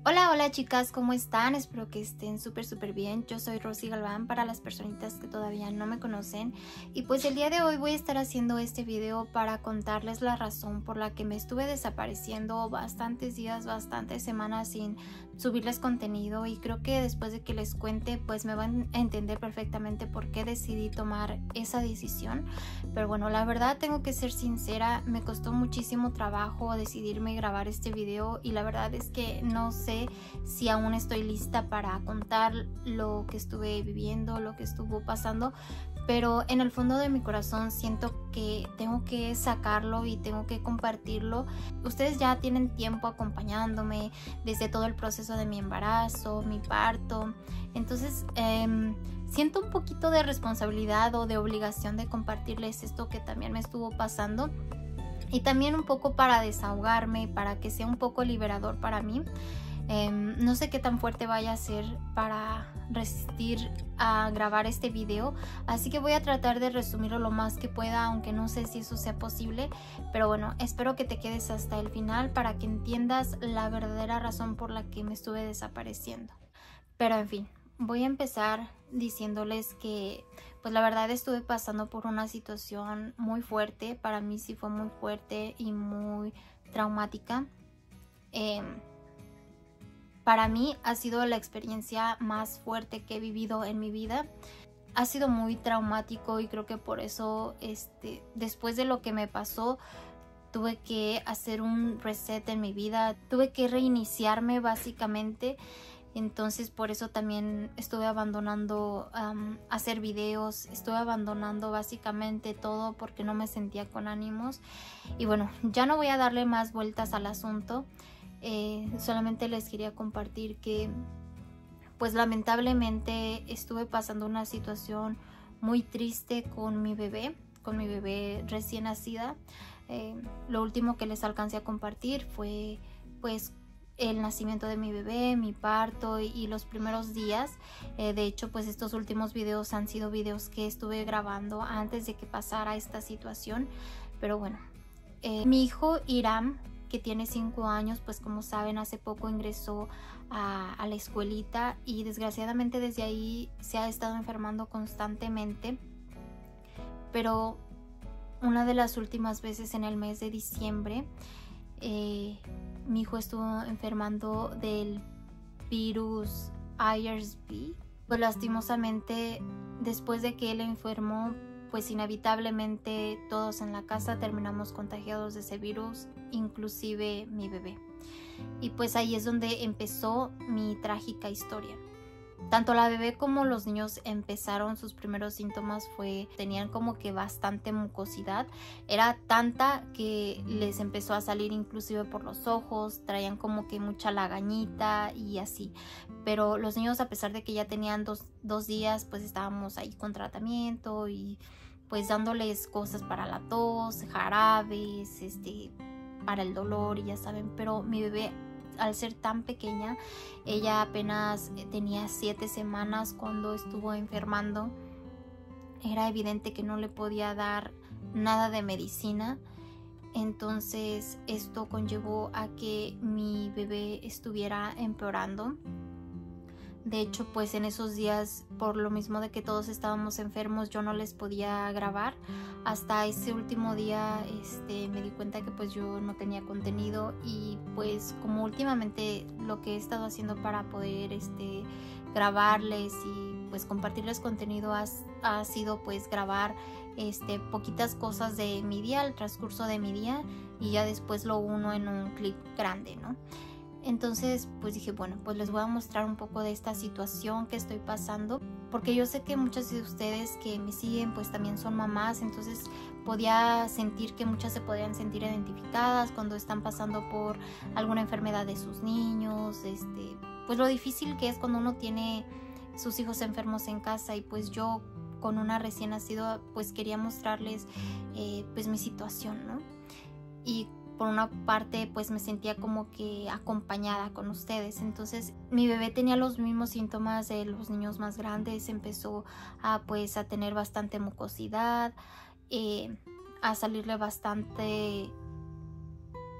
Hola, hola chicas, ¿cómo están? Espero que estén súper bien. Yo soy Rosy Galván para las personitas que todavía no me conocen. Y pues el día de hoy voy a estar haciendo este video para contarles la razón por la que me estuve desapareciendo bastantes días, bastantes semanas sin subirles contenido. Y creo que después de que les cuente pues me van a entender perfectamente por qué decidí tomar esa decisión. Pero bueno, la verdad tengo que ser sincera, me costó muchísimo trabajo decidirme grabar este video y la verdad es que no sé si aún estoy lista para contar lo que estuve viviendo, lo que estuvo pasando, pero en el fondo de mi corazón siento que tengo que sacarlo y tengo que compartirlo. Ustedes ya tienen tiempo acompañándome desde todo el proceso de mi embarazo, mi parto, entonces siento un poquito de responsabilidad o de obligación de compartirles esto que también me estuvo pasando y también un poco para desahogarme, para que sea un poco liberador para mí. No sé qué tan fuerte vaya a ser para resistir a grabar este video, así que voy a tratar de resumirlo lo más que pueda, aunque no sé si eso sea posible, pero bueno, espero que te quedes hasta el final para que entiendas la verdadera razón por la que me estuve desapareciendo. Pero en fin, voy a empezar diciéndoles que pues la verdad estuve pasando por una situación muy fuerte. Para mí sí fue muy fuerte y muy traumática. Para mí ha sido la experiencia más fuerte que he vivido en mi vida. Ha sido muy traumático y creo que por eso después de lo que me pasó tuve que hacer un reset en mi vida. Tuve que reiniciarme básicamente. Entonces por eso también estuve abandonando hacer videos. Estuve abandonando básicamente todo porque no me sentía con ánimos. Y bueno, ya no voy a darle más vueltas al asunto. Solamente les quería compartir que pues lamentablemente estuve pasando una situación muy triste con mi bebé recién nacida. Lo último que les alcancé a compartir fue pues el nacimiento de mi bebé, mi parto y los primeros días. De hecho pues estos últimos videos han sido videos que estuve grabando antes de que pasara esta situación. Pero bueno, mi hijo Iram, que tiene 5 años, pues como saben hace poco ingresó a la escuelita y desgraciadamente desde ahí se ha estado enfermando constantemente. Pero una de las últimas veces en el mes de diciembre mi hijo estuvo enfermando del virus RSV. Pues lastimosamente después de que él enfermó, pues inevitablemente todos en la casa terminamos contagiados de ese virus, inclusive mi bebé. Y pues ahí es donde empezó mi trágica historia. Tanto la bebé como los niños empezaron, sus primeros síntomas tenían como que bastante mucosidad. Era tanta que les empezó a salir inclusive por los ojos, traían como que mucha lagañita y así. Pero los niños, a pesar de que ya tenían dos días, pues estábamos ahí con tratamiento y pues dándoles cosas para la tos, jarabes, para el dolor y ya saben. Pero mi bebé, al ser tan pequeña, ella apenas tenía 7 semanas cuando estuvo enfermando. Era evidente que no le podía dar nada de medicina. Entonces esto conllevó a que mi bebé estuviera empeorando. De hecho, pues en esos días, por lo mismo de que todos estábamos enfermos, yo no les podía grabar. Hasta ese último día me di cuenta que pues yo no tenía contenido y pues como últimamente lo que he estado haciendo para poder grabarles y pues compartirles contenido ha sido pues grabar poquitas cosas de mi día, el transcurso de mi día, y ya después lo uno en un clip grande, ¿no? Entonces pues dije, bueno, pues les voy a mostrar un poco de esta situación que estoy pasando, porque yo sé que muchas de ustedes que me siguen pues también son mamás. Entonces podía sentir que muchas se podían sentir identificadas cuando están pasando por alguna enfermedad de sus niños, pues lo difícil que es cuando uno tiene sus hijos enfermos en casa. Y pues yo con una recién nacida pues quería mostrarles pues mi situación, ¿no? Y por una parte pues me sentía como que acompañada con ustedes. Entonces mi bebé tenía los mismos síntomas de los niños más grandes. Empezó a tener bastante mucosidad, a salirle bastante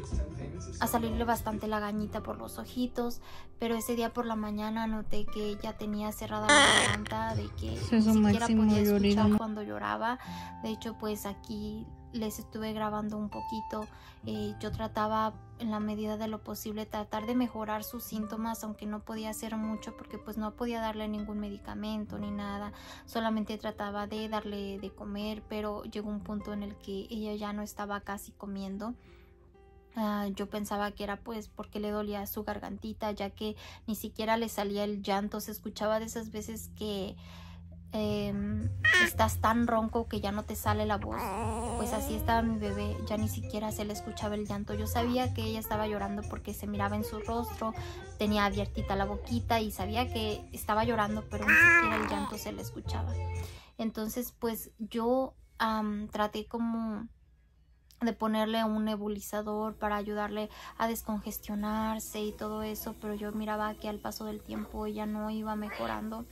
a salirle bastante la gañita por los ojitos, pero ese día por la mañana noté que ella tenía cerrada la garganta, de que ni siquiera podía escuchar cuando lloraba. De hecho, pues aquí les estuve grabando un poquito. Yo trataba en la medida de lo posible tratar de mejorar sus síntomas, aunque no podía hacer mucho porque pues no podía darle ningún medicamento ni nada, solamente trataba de darle de comer, pero llegó un punto en el que ella ya no estaba casi comiendo. Yo pensaba que era pues porque le dolía su gargantita, ya que ni siquiera le salía el llanto. Se escuchaba de esas veces que estás tan ronco que ya no te sale la voz. Pues así estaba mi bebé, ya ni siquiera se le escuchaba el llanto. Yo sabía que ella estaba llorando porque se miraba en su rostro, tenía abiertita la boquita y sabía que estaba llorando, pero ni siquiera el llanto se le escuchaba. Entonces pues yo traté como de ponerle un nebulizador para ayudarle a descongestionarse y todo eso, pero yo miraba que al paso del tiempo ella no iba mejorando.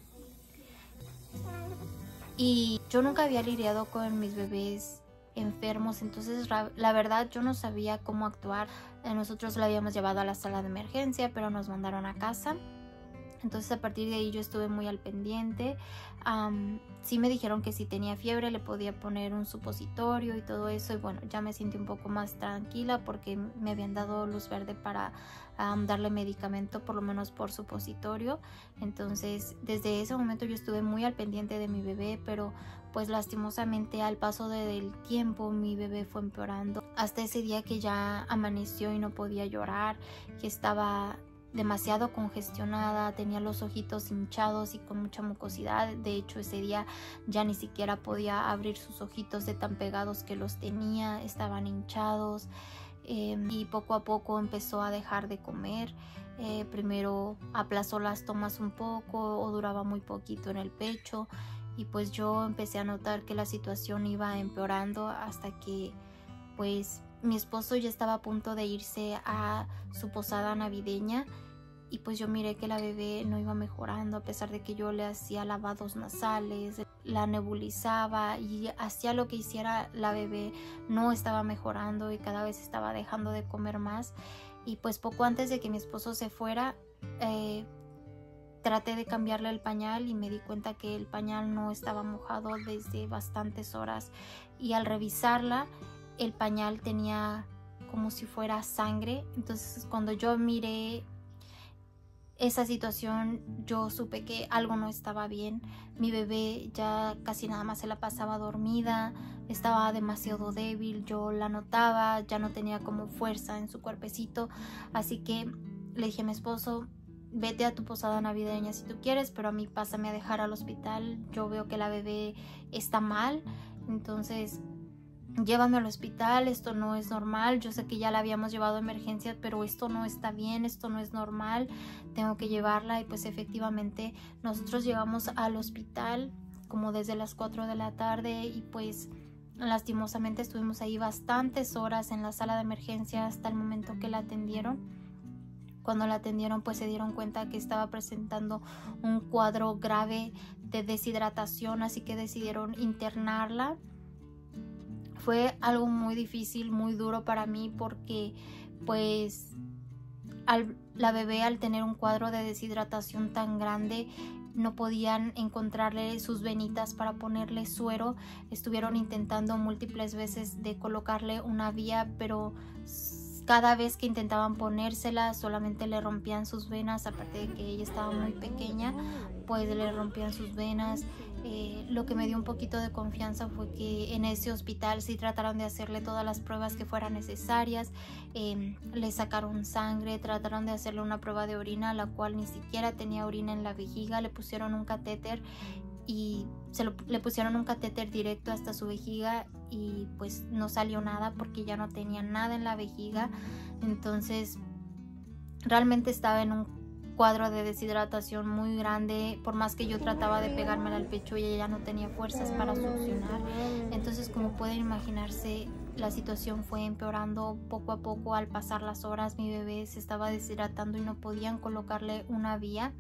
Y yo nunca había lidiado con mis bebés enfermos, entonces la verdad yo no sabía cómo actuar. Nosotros la habíamos llevado a la sala de emergencia, pero nos mandaron a casa. Entonces a partir de ahí yo estuve muy al pendiente. Sí me dijeron que si tenía fiebre le podía poner un supositorio y todo eso. Y bueno, ya me sentí un poco más tranquila porque me habían dado luz verde para darle medicamento, por lo menos por supositorio. Entonces desde ese momento yo estuve muy al pendiente de mi bebé, pero pues lastimosamente al paso del tiempo mi bebé fue empeorando. Hasta ese día que ya amaneció y no podía llorar, que estaba demasiado congestionada, tenía los ojitos hinchados y con mucha mucosidad. De hecho ese día ya ni siquiera podía abrir sus ojitos de tan pegados que los tenía, estaban hinchados. Y poco a poco empezó a dejar de comer. Primero aplazó las tomas un poco o duraba muy poquito en el pecho, y pues yo empecé a notar que la situación iba empeorando hasta que pues mi esposo ya estaba a punto de irse a su posada navideña, y pues yo miré que la bebé no iba mejorando, a pesar de que yo le hacía lavados nasales, la nebulizaba y hacía lo que hiciera, la bebé no estaba mejorando y cada vez estaba dejando de comer más. Y pues poco antes de que mi esposo se fuera, traté de cambiarle el pañal y me di cuenta que el pañal no estaba mojado desde bastantes horas, y al revisarla el pañal tenía como si fuera sangre. Entonces cuando yo miré esa situación yo supe que algo no estaba bien. Mi bebé ya casi nada más se la pasaba dormida, estaba demasiado débil, yo la notaba, ya no tenía como fuerza en su cuerpecito. Así que le dije a mi esposo: vete a tu posada navideña si tú quieres, pero a mí pásame a dejar al hospital, yo veo que la bebé está mal, entonces llévame al hospital, esto no es normal. Yo sé que ya la habíamos llevado a emergencias, pero esto no está bien, esto no es normal, tengo que llevarla. Y pues efectivamente nosotros llegamos al hospital como desde las 4 de la tarde y pues lastimosamente estuvimos ahí bastantes horas en la sala de emergencia hasta el momento que la atendieron. Cuando la atendieron pues se dieron cuenta que estaba presentando un cuadro grave de deshidratación, así que decidieron internarla. Fue algo muy difícil, muy duro para mí, porque pues la bebé, al tener un cuadro de deshidratación tan grande, no podían encontrarle sus venitas para ponerle suero. Estuvieron intentando múltiples veces de colocarle una vía, pero cada vez que intentaban ponérsela solamente le rompían sus venas. Aparte de que ella estaba muy pequeña, pues le rompían sus venas. Lo que me dio un poquito de confianza fue que en ese hospital sí trataron de hacerle todas las pruebas que fueran necesarias. Le sacaron sangre, trataron de hacerle una prueba de orina, la cual ni siquiera tenía orina en la vejiga. Le pusieron un catéter y le pusieron un catéter directo hasta su vejiga y pues no salió nada porque ya no tenía nada en la vejiga. Entonces realmente estaba en un cuadro de deshidratación muy grande. Por más que yo trataba de pegármela al pecho, ella ya no tenía fuerzas para succionar. Entonces, como pueden imaginarse, la situación fue empeorando poco a poco. Al pasar las horas, mi bebé se estaba deshidratando y no podían colocarle una vía.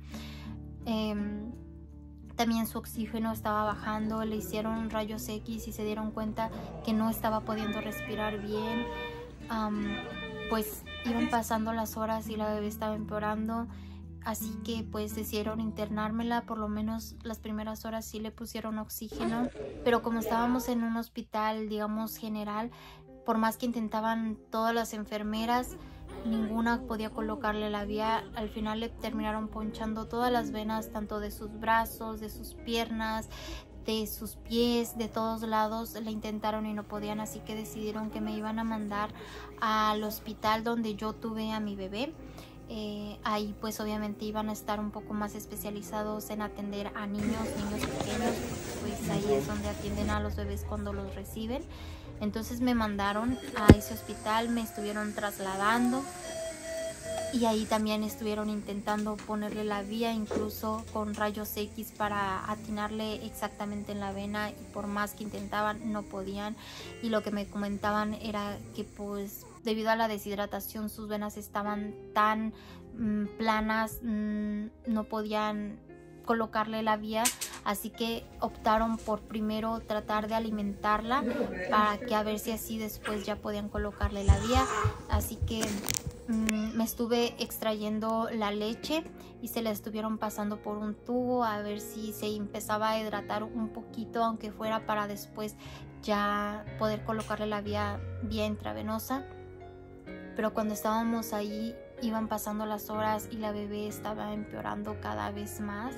También su oxígeno estaba bajando, le hicieron rayos X y se dieron cuenta que no estaba pudiendo respirar bien. pues iban pasando las horas y la bebé estaba empeorando, así que pues decidieron internármela. Por lo menos las primeras horas sí le pusieron oxígeno, pero como estábamos en un hospital, digamos, general, por más que intentaban todas las enfermeras, ninguna podía colocarle la vía. Al final le terminaron ponchando todas las venas, tanto de sus brazos, de sus piernas, de sus pies, de todos lados. Le intentaron y no podían, así que decidieron que me iban a mandar al hospital donde yo tuve a mi bebé. Ahí pues obviamente iban a estar un poco más especializados en atender a niños pequeños, pues ahí es donde atienden a los bebés cuando los reciben. Entonces me mandaron a ese hospital, me estuvieron trasladando y ahí también estuvieron intentando ponerle la vía, incluso con rayos X para atinarle exactamente en la vena, y por más que intentaban no podían. Y lo que me comentaban era que pues debido a la deshidratación sus venas estaban tan planas, no podían colocarle la vía, así que optaron por primero tratar de alimentarla para que a ver si así después ya podían colocarle la vía. Así que me estuve extrayendo la leche y se la estuvieron pasando por un tubo a ver si se empezaba a hidratar un poquito, aunque fuera para después ya poder colocarle la vía intravenosa. Pero cuando estábamos ahí iban pasando las horas y la bebé estaba empeorando cada vez más.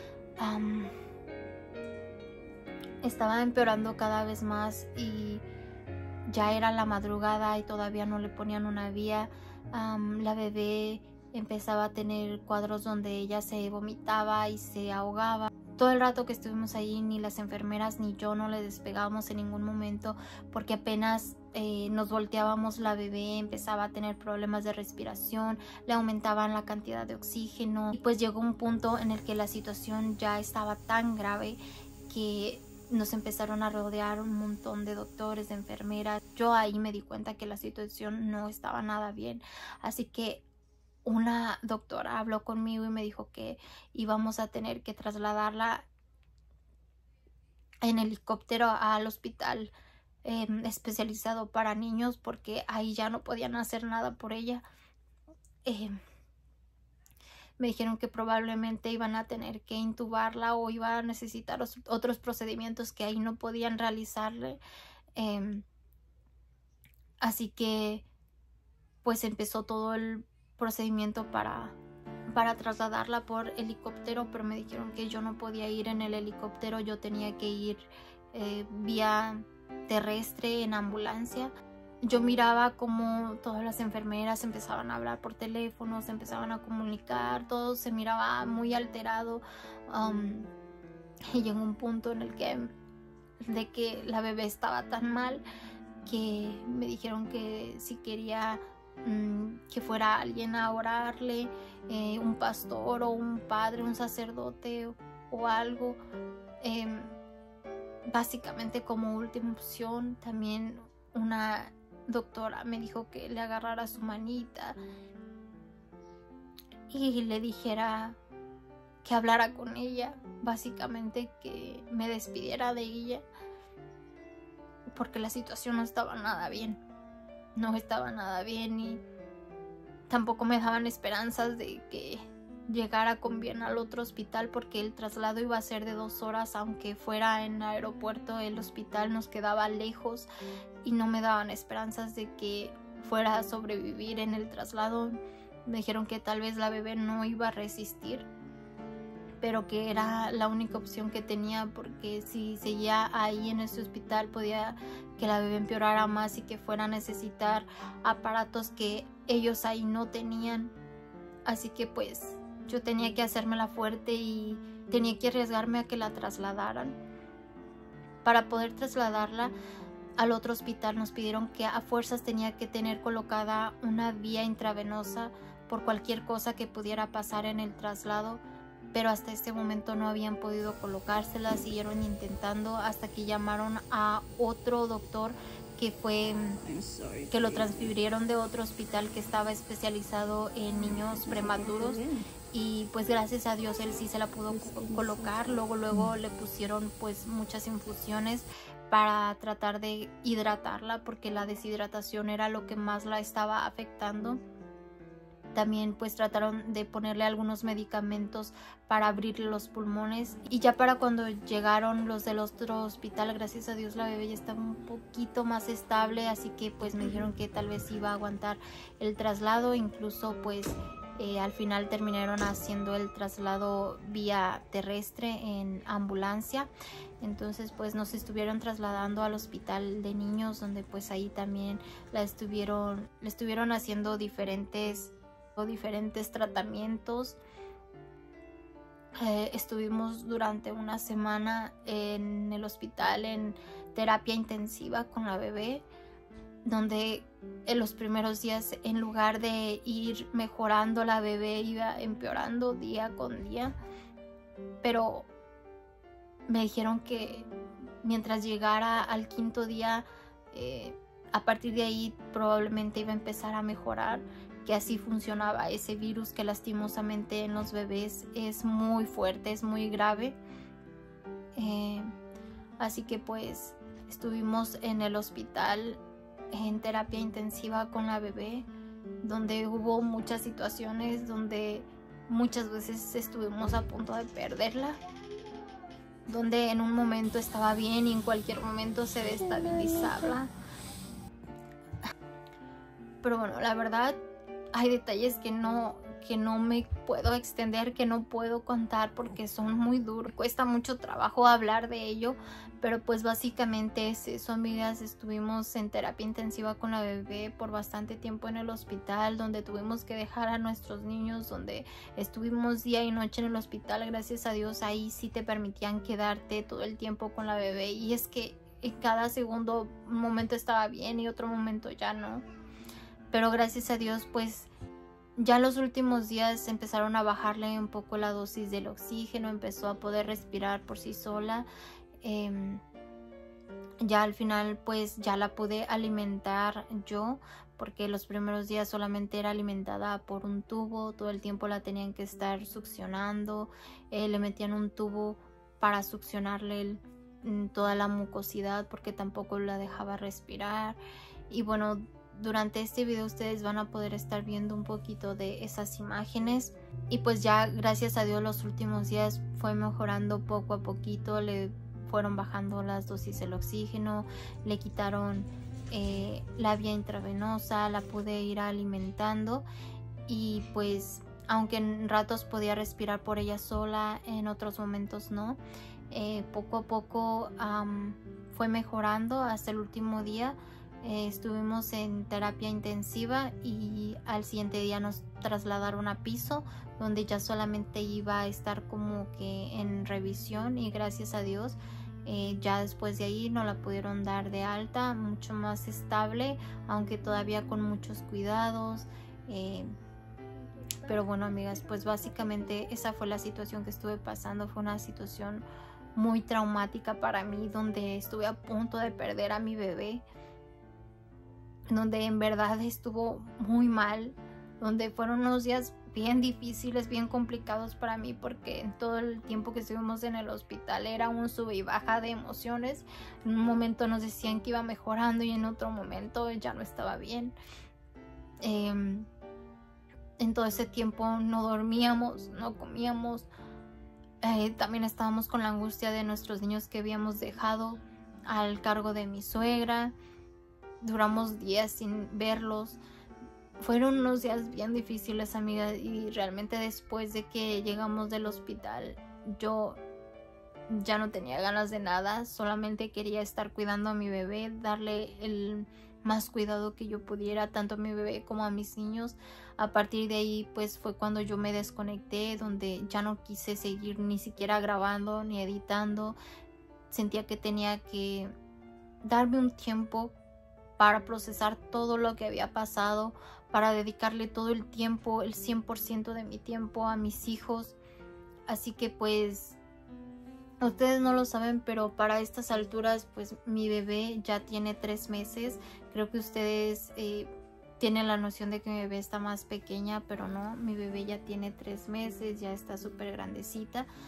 Estaba empeorando cada vez más y ya era la madrugada y todavía no le ponían una vía. La bebé empezaba a tener cuadros donde ella se vomitaba y se ahogaba. Todo el rato que estuvimos ahí, ni las enfermeras ni yo no le despegábamos en ningún momento, porque apenas nos volteábamos, la bebé empezaba a tener problemas de respiración, le aumentaban la cantidad de oxígeno, y pues llegó un punto en el que la situación ya estaba tan grave que nos empezaron a rodear un montón de doctores, de enfermeras. Yo ahí me di cuenta que la situación no estaba nada bien, así que una doctora habló conmigo y me dijo que íbamos a tener que trasladarla en helicóptero al hospital especializado para niños, porque ahí ya no podían hacer nada por ella. Me dijeron que probablemente iban a tener que intubarla o iba a necesitar otros procedimientos que ahí no podían realizarle. Así que pues empezó todo el procedimiento para trasladarla por helicóptero, pero me dijeron que yo no podía ir en el helicóptero, yo tenía que ir vía terrestre en ambulancia. Yo miraba como todas las enfermeras empezaban a hablar por teléfono, se empezaban a comunicar, todo se miraba muy alterado, y llegó un punto en el que la bebé estaba tan mal que me dijeron que si quería que fuera alguien a orarle, un pastor o un padre, un sacerdote o algo, básicamente como última opción. También una doctora me dijo que le agarrara su manita y le dijera que hablara con ella, básicamente que me despidiera de ella, porque la situación no estaba nada bien. No estaba nada bien y tampoco me daban esperanzas de que llegara con bien al otro hospital, porque el traslado iba a ser de 2 horas, aunque fuera en aeropuerto. El hospital nos quedaba lejos y no me daban esperanzas de que fuera a sobrevivir en el traslado. Me dijeron que tal vez la bebé no iba a resistir, pero que era la única opción que tenía, porque si seguía ahí en ese hospital podía que la bebé empeorara más y que fuera a necesitar aparatos que ellos ahí no tenían. Así que pues yo tenía que hacérmela fuerte y tenía que arriesgarme a que la trasladaran. Para poder trasladarla al otro hospital nos pidieron que a fuerzas tenía que tener colocada una vía intravenosa por cualquier cosa que pudiera pasar en el traslado, pero hasta este momento no habían podido colocársela. Siguieron intentando hasta que llamaron a otro doctor que lo transfirieron de otro hospital que estaba especializado en niños prematuros, y pues gracias a Dios él sí se la pudo colocar. Luego le pusieron pues muchas infusiones, para tratar de hidratarla, porque la deshidratación era lo que más la estaba afectando. También pues trataron de ponerle algunos medicamentos para abrirle los pulmones, y ya para cuando llegaron los del otro hospital, gracias a Dios la bebé ya estaba un poquito más estable, así que pues me dijeron que tal vez iba a aguantar el traslado. Incluso pues al final terminaron haciendo el traslado vía terrestre en ambulancia. Entonces pues nos estuvieron trasladando al hospital de niños, donde pues ahí también le estuvieron haciendo diferentes tratamientos. Estuvimos durante una semana en el hospital en terapia intensiva con la bebé, donde en los primeros días, en lugar de ir mejorando, la bebé iba empeorando día con día. Pero me dijeron que mientras llegara al 5.º día, a partir de ahí probablemente iba a empezar a mejorar, que así funcionaba ese virus, que lastimosamente en los bebés es muy fuerte, es muy grave. Así que pues estuvimos en el hospital en terapia intensiva con la bebé, donde hubo muchas situaciones donde muchas veces estuvimos a punto de perderla, donde en un momento estaba bien y en cualquier momento se destabilizaba. Pero bueno, la verdad hay detalles que no me puedo extender, que no puedo contar porque son muy duros. Cuesta mucho trabajo hablar de ello, pero pues básicamente es eso, amigas. Estuvimos en terapia intensiva con la bebé por bastante tiempo en el hospital, donde tuvimos que dejar a nuestros niños, donde estuvimos día y noche en el hospital. Gracias a Dios ahí sí te permitían quedarte todo el tiempo con la bebé, y es que en cada segundo un momento estaba bien y otro momento ya no. Pero gracias a Dios pues ya los últimos días empezaron a bajarle un poco la dosis del oxígeno, empezó a poder respirar por sí sola. Ya al final pues ya la pude alimentar yo, porque los primeros días solamente era alimentada por un tubo, todo el tiempo la tenían que estar succionando, le metían un tubo para succionarle toda la mucosidad, porque tampoco la dejaba respirar. Y bueno, durante este video ustedes van a poder estar viendo un poquito de esas imágenes, y pues ya gracias a Dios los últimos días fue mejorando poco a poquito. Le fueron bajando las dosis del oxígeno, le quitaron la vía intravenosa, la pude ir alimentando, y pues aunque en ratos podía respirar por ella sola, en otros momentos no. Poco a poco fue mejorando hasta el último día. Estuvimos en terapia intensiva y al siguiente día nos trasladaron a piso, donde ya solamente iba a estar como que en revisión, y gracias a Dios ya después de ahí nos la pudieron dar de alta, mucho más estable, aunque todavía con muchos cuidados. Pero bueno, amigas, pues básicamente esa fue la situación que estuve pasando. Fue una situación muy traumática para mí, donde estuve a punto de perder a mi bebé, donde en verdad estuvo muy mal, donde fueron unos días bien difíciles, bien complicados para mí, porque en todo el tiempo que estuvimos en el hospital era un sube y baja de emociones. En un momento nos decían que iba mejorando y en otro momento ya no estaba bien. En todo ese tiempo no dormíamos, no comíamos. También estábamos con la angustia de nuestros niños que habíamos dejado al cargo de mi suegra. Duramos días sin verlos. Fueron unos días bien difíciles, amigas, y realmente después de que llegamos del hospital yo ya no tenía ganas de nada, solamente quería estar cuidando a mi bebé, darle el más cuidado que yo pudiera, tanto a mi bebé como a mis niños. A partir de ahí pues fue cuando yo me desconecté, donde ya no quise seguir ni siquiera grabando ni editando. Sentía que tenía que darme un tiempo para procesar todo lo que había pasado, para dedicarle todo el tiempo, el 100% de mi tiempo a mis hijos. Así que pues ustedes no lo saben, pero para estas alturas pues mi bebé ya tiene 3 meses. Creo que ustedes tienen la noción de que mi bebé está más pequeña, pero no, mi bebé ya tiene 3 meses, ya está súper grandecita.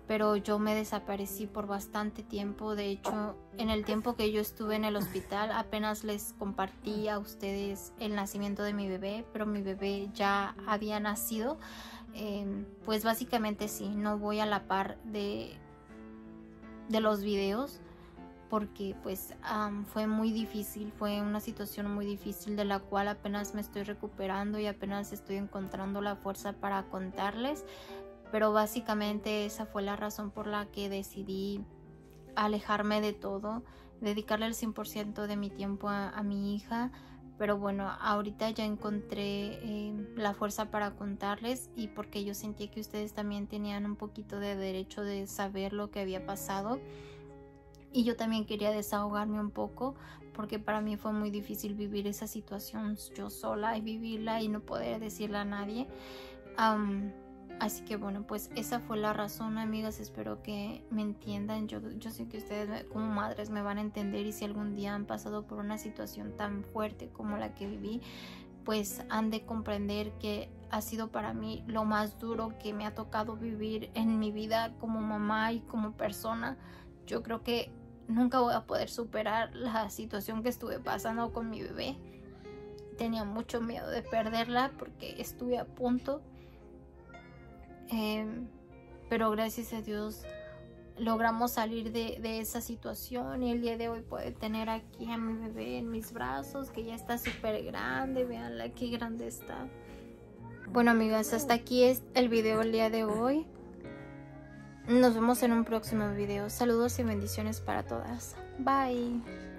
pero yo me desaparecí por bastante tiempo. De hecho, en el tiempo que yo estuve en el hospital apenas les compartí a ustedes el nacimiento de mi bebé, pero mi bebé ya había nacido. Pues básicamente sí, no voy a la par de los videos, porque pues fue muy difícil, fue una situación muy difícil de la cual apenas me estoy recuperando y apenas estoy encontrando la fuerza para contarles. Pero básicamente esa fue la razón por la que decidí alejarme de todo, dedicarle el 100% de mi tiempo a mi hija. Pero bueno, ahorita ya encontré la fuerza para contarles, y porque yo sentí que ustedes también tenían un poquito de derecho de saber lo que había pasado. Y yo también quería desahogarme un poco, porque para mí fue muy difícil vivir esa situación yo sola y vivirla y no poder decirle a nadie. Así que bueno, pues esa fue la razón, amigas. Espero que me entiendan. Yo sé que ustedes como madres me van a entender, y si algún día han pasado por una situación tan fuerte como la que viví, pues han de comprender que ha sido para mí lo más duro que me ha tocado vivir en mi vida como mamá y como persona. Yo creo que nunca voy a poder superar la situación que estuve pasando con mi bebé. Tenía mucho miedo de perderla porque estuve a punto. Pero gracias a Dios logramos salir de esa situación, y el día de hoy puede tener aquí a mi bebé en mis brazos, que ya está súper grande. Veanla qué grande está. Bueno, amigas, hasta aquí es el video el día de hoy. Nos vemos en un próximo video. Saludos y bendiciones para todas. Bye.